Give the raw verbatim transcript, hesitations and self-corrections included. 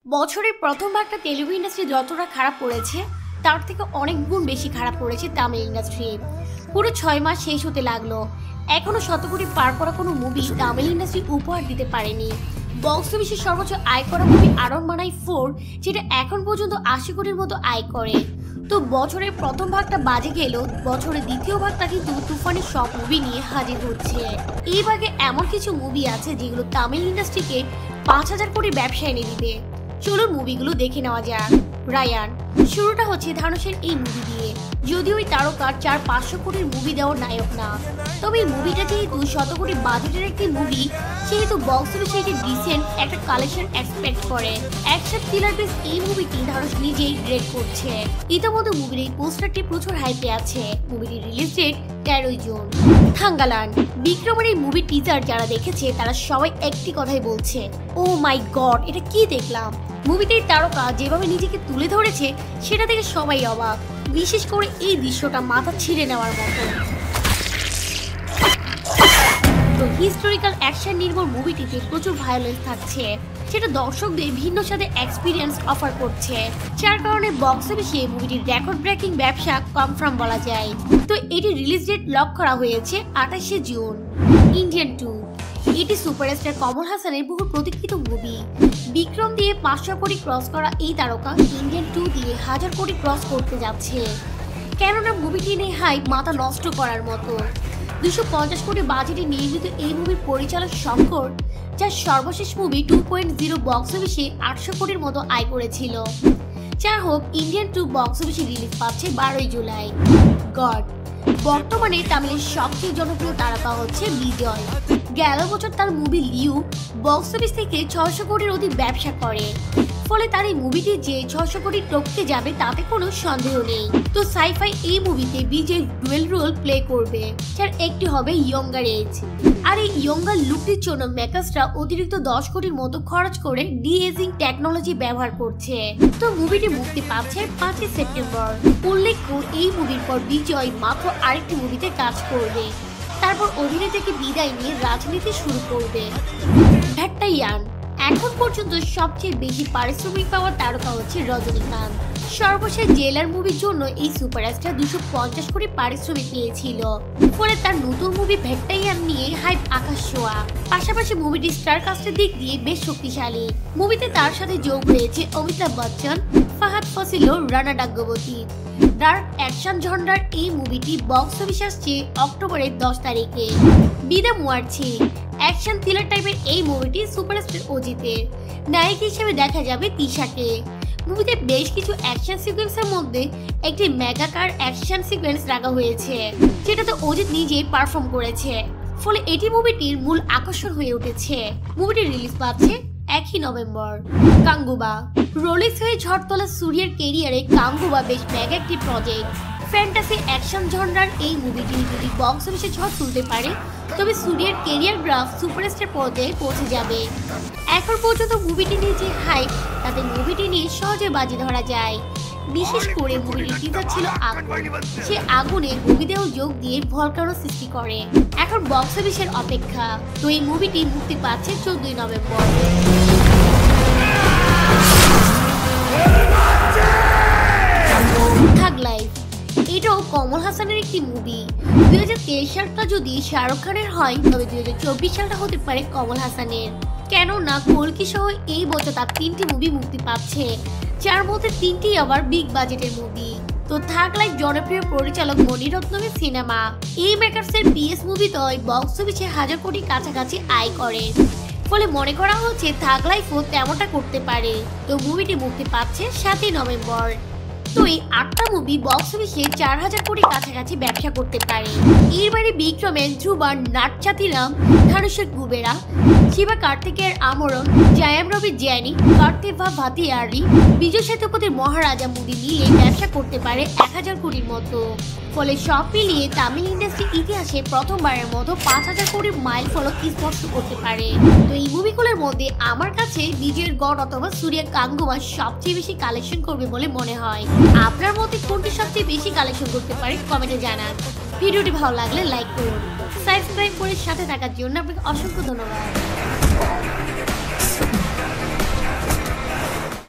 বছরের প্রথম ভাগটা তেলুগু ইন্ডাস্ট্রি যতটা খারাপ করেছে তার থেকে অনেক গুণ বেশি খারাপ করেছে তামিল ইন্ডাস্ট্রি। পুরো ছয় মাস শেষ হতে লাগলো, এখনো শত কোটি পার করা কোনো মুভি তামিল ইন্ডাস্ট্রি উপহার দিতে পারেনি। বক্স অফিসে সর্বোচ্চ আয় করা মুভি আরন মানাই ফোর, যেটা এখন পর্যন্ত আশি কোটির মতো আয় করে। তো বছরের প্রথম ভাগটা বাজে গেল, বছরের দ্বিতীয় ভাগটা কিন্তু তুফানের সব মুভি নিয়ে হাজির হচ্ছে। এই ভাগে এমন কিছু মুভি আছে যেগুলো তামিল ইন্ডাস্ট্রিকে পাঁচ হাজার কোটি ব্যবসা এনে দিবে। চলুন মুভিগুলো দেখে নেওয়া যাক। রায়ান। শুরুটা হচ্ছে ধানুষের এই মুভি দিয়ে। যদিও ওই তারকার চার পাঁচশো কোটির মুভি দেওয়ার নায়ক না, তবে এই মুভিটা যেহেতু শত কোটি বাজেটের একটি মুভি, সেহেতু বক্স অফিসে একটি ডিসেন্ট একটা কালেকশন এক্সপেক্ট করে। অ্যাকশন থ্রিলার বেস এই মুভিটি ধানুষ নিজেই ডিরেক্ট করছে। ইতিমধ্যে মুভির এই পোস্টারটি প্রচুর হাইপে আছে। মুভিটির রিলিজ ডেট তেরোই জুন। থাঙ্গালান। বিক্রমের এই মুভির টিজার যারা দেখেছে তারা সবাই একটি কথাই বলছে, ও মাই গড, এটা কি দেখলাম। মুভিটির তারকা যেভাবে নিজেকে তুলে ধরেছে সেটা থেকে সবাই অবাক, বিশেষ করে এই দৃশ্যটা মাথা ছিঁড়ে নেওয়ার মতো। তো হিস্টোরিক্যাল অ্যাকশন নির্ভর মুভিটিতে প্রচুর ভায়োলেন্স থাকছে, যেটা দর্শকদের ভিন্ন সাথে এক্সপিরিয়েন্স অফার করছে, যার কারণে বক্স অফিসে মুভিটির রেকর্ড ব্রেকিং ব্যবসা কনফার্ম বলা যায়। তো এটি রিলিজ ডেট লক করা হয়েছে আঠাশে জুন। Indian two. এটি সুপারস্টার কমল হাসানের বহু প্রতীক্ষিত মুভি। বিক্রম দিয়ে পাঁচশো কোটি ক্রস করা এই তারকা ইন্ডিয়ান টু দিয়ে হাজার কোটি ক্রস করতে যাচ্ছে। কেননা মুভিটি নিয়ে হাইপ মাথা নষ্ট করার মতো। দুশো পঞ্চাশ কোটি বাজেটে নির্মিত এই মুভির পরিচালক শঙ্কর, যার সর্বশেষ movie two point zero box অফিসে আটশো কোটির মতো আয় করেছিল। যা হোক, ইন্ডিয়ান টু বক্স অফিসে রিলিজ পাচ্ছে বারোই জুলাই। গড। বর্তমানে তামিলের সবচেয়ে জনপ্রিয় তারকা হচ্ছে বিজয়। গেল বছর তার মুভি লিউ বক্স অফিস থেকে ছয়শো কোটির অধিক ব্যবসা করে, ফলে তার এই মুভিটি যে ছয়শো কোটি টপকে যাবে তাতে কোনো সন্দেহ নেই। তো সাইফাই এই মুভিতে বিজয় ডুয়েল রোল প্লে করবে, যার একটি হবে ইয়ঙ্গার এজ। আর এই ইয়ঙ্গার লুকটির জন্য মেকার্সরা অতিরিক্ত দশ কোটির মতো খরচ করে ডি এজিং টেকনোলজি ব্যবহার করছে। তো মুভিটি মুক্তি পাচ্ছে পাঁচই সেপ্টেম্বর। উল্লেখ্য, এই মুভির পর বিজয় মাত্র আরেকটি মুভিতে কাজ করবে, তারপর অভিনয় থেকে বিদায় নিয়ে রাজনীতি শুরু করবে। ভেট্টাইয়ান। এখন পর্যন্ত সবচেয়ে বেশি পারিশ্রমিক পাওয়া তারকা হচ্ছে রজনীকান্ত। সর্বশেষ জেলার মুভির জন্য এই সুপারস্টার দুশো পঞ্চাশ কোটি পারিশ্রমিক পেয়েছিল, ফলে তার নতুন মুভি ভেট্টাইয়ান নিয়ে হাইপ আকাশ ছোঁয়া। পাশাপাশি মুভিটি স্টার কাস্টের দিক দিয়ে বেশ শক্তিশালী। মুভিতে তার সাথে যোগ হয়েছে অমিতাভ বচ্চন, ফাহাদ ফাসিল, রানা ডাগ্গবতী। ডার্ক অ্যাকশন জনরার এই মুভিটি বক্স অফিসে আসছে অক্টোবরের দশ তারিখে। বিদা মুয়ারছি। অ্যাকশন থ্রিলার টাইপের এই মুভিটি সুপারস্টার অজিতের। নায়ক হিসেবে দেখা যাবে তিশাকে। মুভিতে বেশ কিছু অ্যাকশন সিকোয়েন্সের মধ্যে একটি মেগাকার অ্যাকশন সিকোয়েন্স রাখা হয়েছে, যেটাতে অজিত নিজেই পারফর্ম করেছে, ফলে এটি মুভিটির মূল আকর্ষণ হয়ে উঠেছে। মুভিটি রিলিজ পাচ্ছে একই নভেম্বর। কাঙ্গুবা। রোলেক্স হয়ে ঝড় তোলা সুরিয়ার কেরিয়ারে কাঙ্গুবা বেশ মেগা একটি প্রজেক্ট। ফ্যান্টাসি অ্যাকশন জনরার এই মুভিটি যদি বক্স অফিসে ঝড় তুলতে পারে, তবে সুরিয়ার কেরিয়ার গ্রাফ সুপারস্টার পর্যায়ে পৌঁছে যাবে। এখন পর্যন্ত মুভিটি নিয়ে যে হাইপ, তাতে মুভিটি নিয়ে সহজে বাজি ধরা যায়। বিশেষ করে মুভিটির টিজার ছিল আগুন, সে আগুনে মুভিতেও যোগ দিয়ে ভলকানো সৃষ্টি করে। এখন বক্স অফিসের অপেক্ষা। তো এই মুভিটি মুক্তি পাচ্ছে চোদ্দই নভেম্বর। থাগ লাইফ। এটাও কমল হাসানের একটি মুভি। দুই হাজার তেইশ সালটা যদি শাহরুখ খানের হয়, তবে দুই হাজার চব্বিশ সালটা হতে পারে কমল হাসানের। কেননা কলকি সহ এই বছর তার তিনটি মুভি মুক্তি পাচ্ছে, যার মধ্যে তিনটি আবার বিগ বাজেটের মুভি। তো থাগ লাইফ জনপ্রিয় পরিচালক মণিরত্নমের সিনেমা। এই মেকার্সের পিএস মুভি তো বক্স অফিসে হাজার কোটি কাছাকাছি আয় করে, ফলে মনে করা হচ্ছে থাগ লাইফও তেমনটা করতে পারে। তো মুভিটি মুক্তি পাচ্ছে সাতই নভেম্বর। তো এই আটটা মুভি বক্স অফিসে চার হাজার কোটি কাছাকাছি ব্যবসা করতে পারে। এর বাইরে বিক্রমের ধ্রুবার নাটচাতিরাম, ধানুষের কুবেরা, শিবা কার্তিকের আমরণ, জয়াম রবির জ্যানি, কার্তিভা ভাতিয়ারি, বিজয় সেতুপতির মহারাজা মুভি মিলিয়ে ব্যবসা করতে পারে এক হাজার কোটির মতো। ফলে সব মিলিয়ে তামিল ইন্ডাস্ট্রি ইতিহাসে প্রথমবারের মতো পাঁচ হাজার কোটির মাইল ফলক স্পর্শ করতে পারে। তো এই মুভিগুলোর মধ্যে আমার কাছে বিজয়ের গড অথবা সূর্যা কাঙ্গুবা সবচেয়ে বেশি কালেকশন করবে বলে মনে হয়। আপনার মতে কোনটি সবচেয়ে বেশি কালেকশন করতে পারে কমেন্টে জানান। ভিডিওটি ভালো লাগলে লাইক করুন, সাবস্ক্রাইব করে সাথে থাকার জন্য আপনাকে অসংখ্য ধন্যবাদ।